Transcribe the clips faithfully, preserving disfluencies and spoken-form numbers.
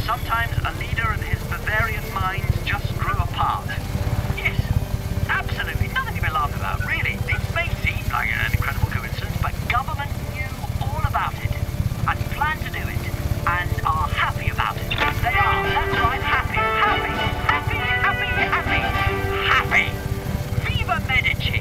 sometimes a leader and his Bavarian mind just grew apart. Yes, absolutely. Nothing to be laughed about, really. This may seem like an incredible coincidence, but government knew all about it and planned to do it and are happy about it. They are. That's right. Happy. Happy. Happy. Happy. Happy. Happy. Viva Medici.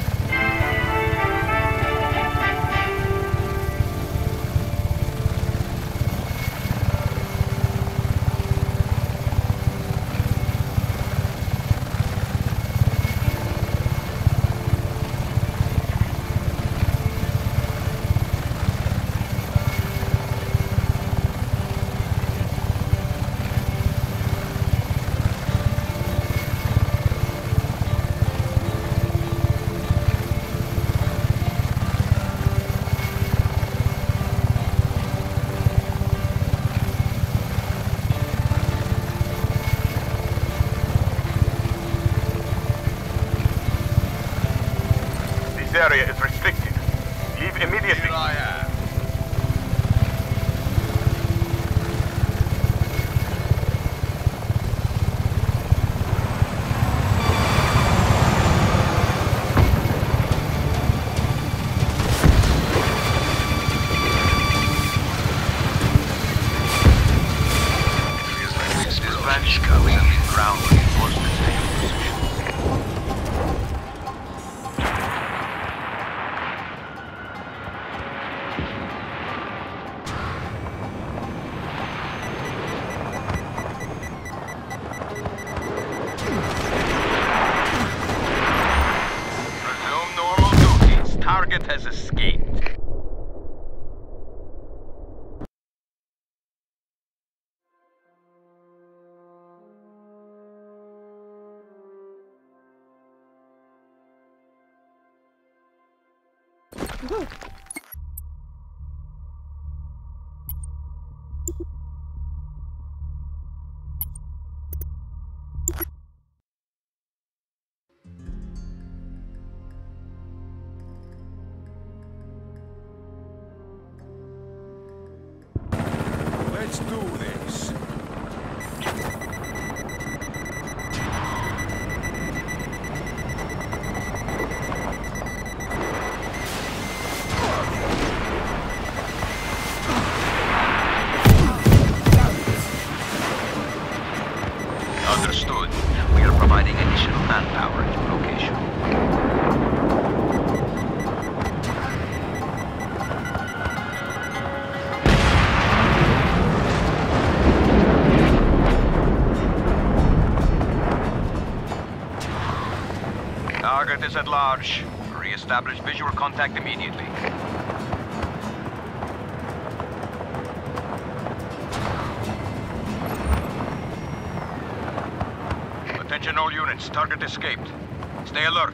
This area is restricted. Leave immediately. Here I am. Spanish going ground reinforcements in position. Resume normal duties. Target has escaped. Let's do this. Understood. We are providing additional manpower to location. Target is at large. Re-establish visual contact immediately. Attention all units. Target escaped. Stay alert.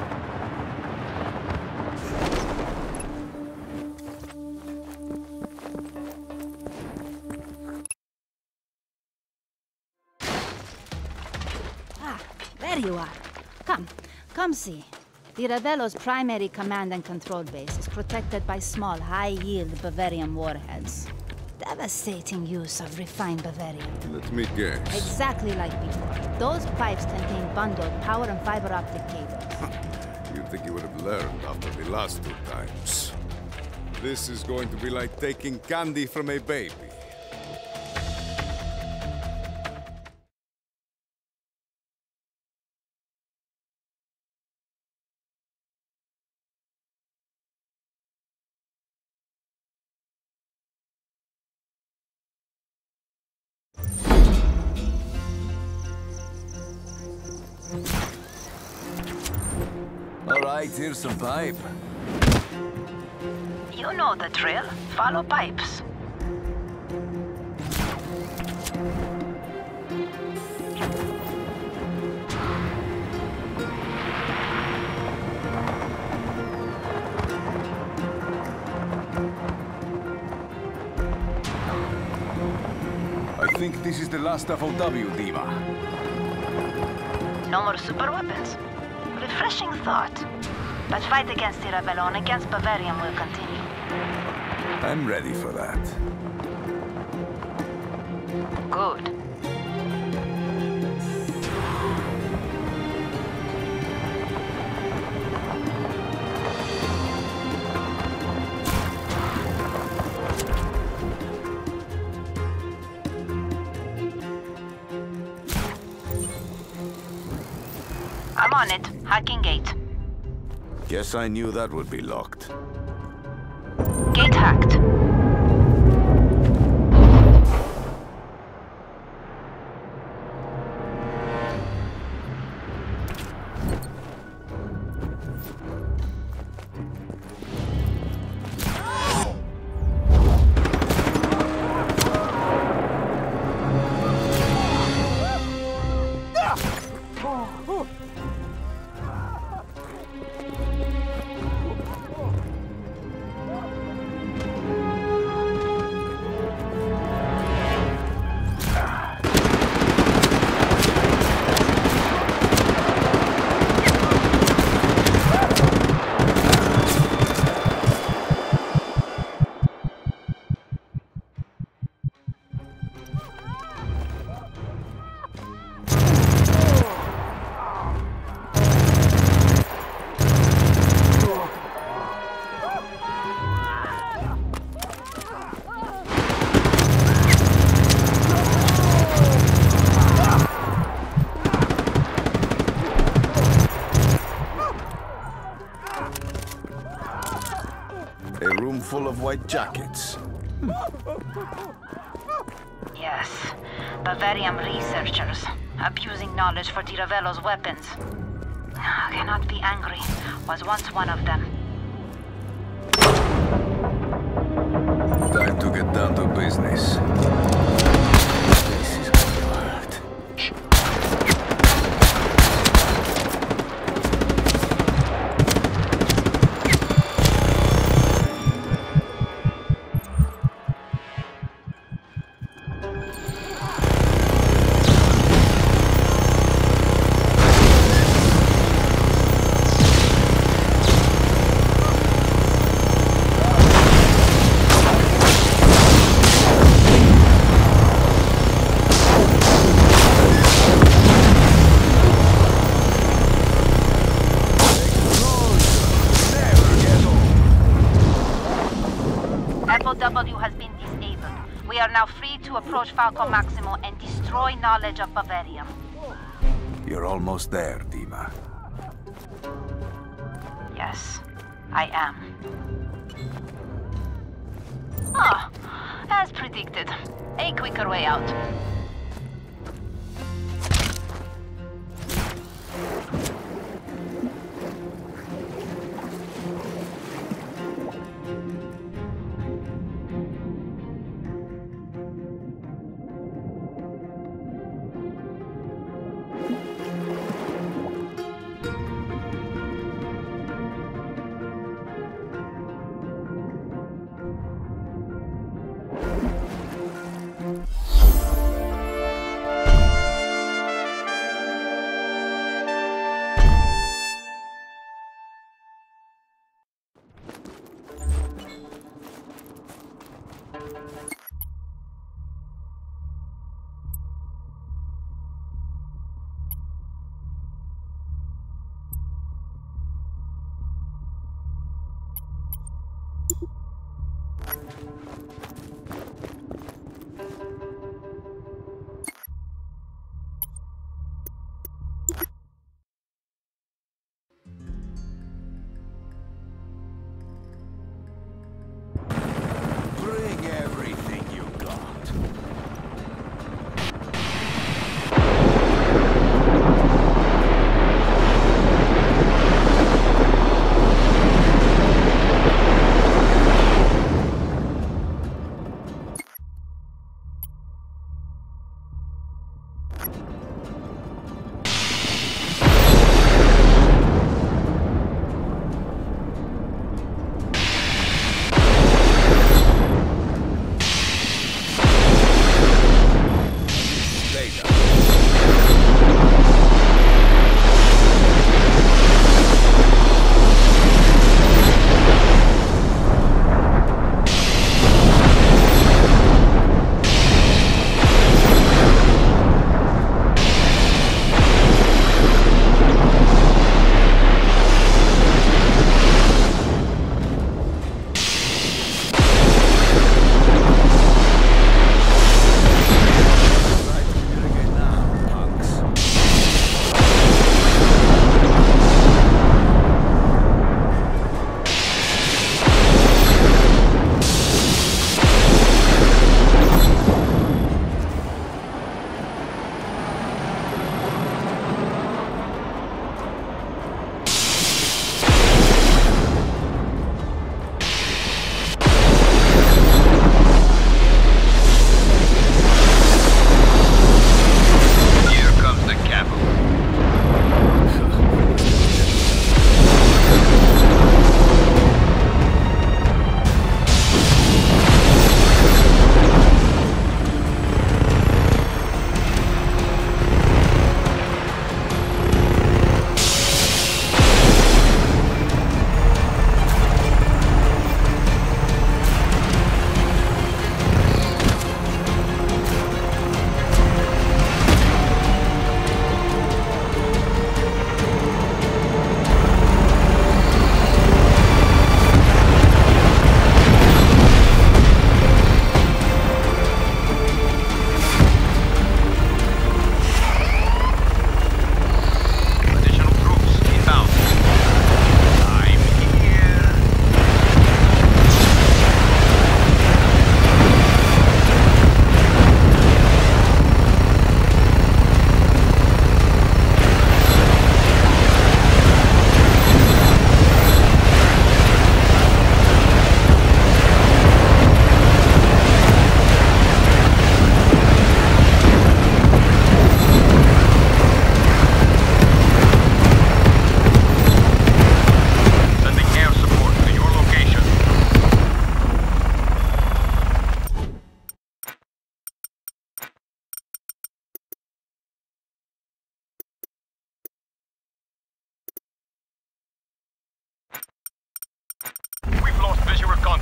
Ah, there you are. Come, come see. The Ravello's primary command and control base is protected by small, high-yield Bavarian warheads. Devastating use of refined Bavarian. Let me guess. Exactly like before. Those pipes contain bundled power and fiber optic cables. You'd think you would have learned after the last two times. This is going to be like taking candy from a baby. All right, here's some pipe. You know the drill. Follow pipes. I think this is the last F O W, Diva. No more super weapons. Refreshing thought. But fight against the Ravello and against Bavarian will continue. I'm ready for that. Good. I'm on it. Hacking gate. Guess I knew that would be locked. Gate hacked. Full of white jackets. Yes. Bavarian researchers. Abusing knowledge for Di Ravello's weapons. I cannot be angry. Was once one of them. Time to get down to business. This is hard. W has been disabled. We are now free to approach Falco Maximo and destroy knowledge of Bavarium. You're almost there, Dima. Yes, I am. Ah, as predicted. A quicker way out.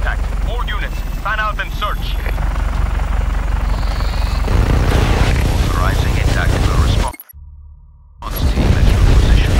contact. All units, fan out and search. Authorizing a tactical response team at your position.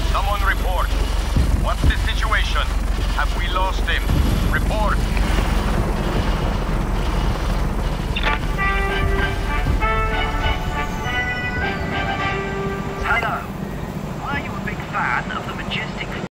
Have we lost him? Report.